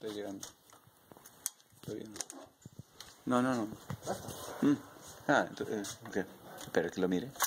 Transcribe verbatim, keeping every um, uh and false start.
Estoy llegando. Estoy viendo. No, no, no. Mm. Ah, entonces, ok. Espera que lo mire.